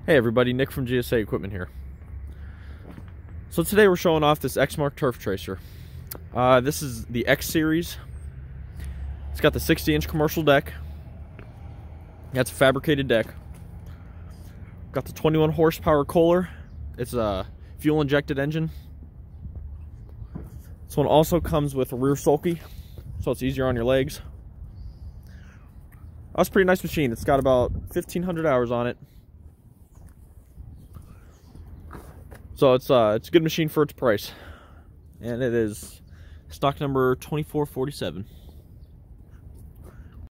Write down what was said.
Hey everybody, Nick from GSA Equipment here. So today we're showing off this Exmark turf tracer. This is the X series. It's got the 60-inch commercial deck. That's a fabricated deck. Got the 21 horsepower Kohler. It's a fuel injected engine. This one also comes with a rear sulky, so it's easier on your legs. That's a pretty nice machine. It's got about 1,500 hours on it. So it's a good machine for its price. And it is stock number 2447.